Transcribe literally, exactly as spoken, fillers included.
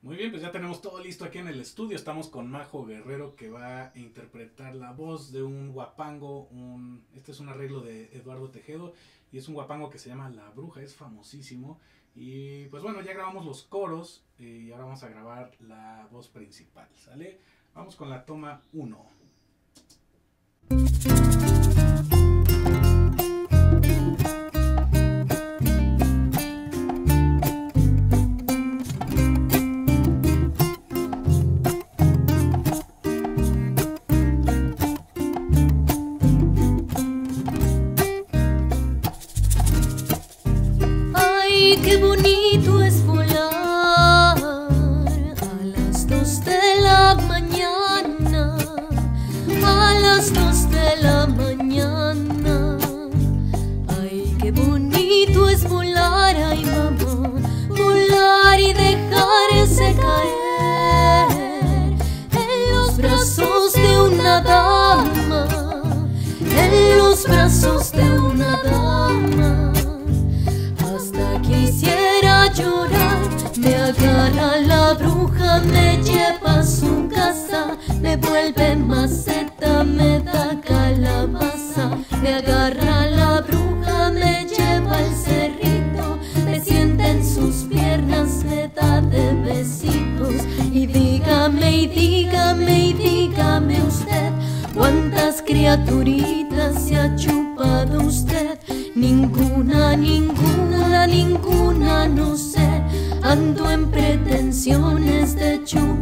Muy bien, pues ya tenemos todo listo aquí en el estudio. Estamos con Majo Guerrero, que va a interpretar la voz de un guapango. Un, este es un arreglo de Eduardo Tejedo y es un guapango que se llama La Bruja, es famosísimo. Y pues bueno, ya grabamos los coros y ahora vamos a grabar la voz principal, ¿sale? Vamos con la toma uno. Qué bonito es volar a las dos de la mañana, a las dos de la mañana. Ay, qué bonito es volar, ay mamá, volar y dejarse caer en los brazos de una dama, en los brazos de una dama. Quisiera llorar, me agarra la bruja, me lleva a su casa, me vuelve maceta, me da calabaza. Me agarra la bruja, me lleva al cerrito, me sienta en sus piernas, me da de besitos. Y dígame, y dígame, y dígame usted, ¿cuántas criaturitas se ha chupado usted? Ninguna, ninguna, ninguna, no sé. Ando en pretensiones de chupar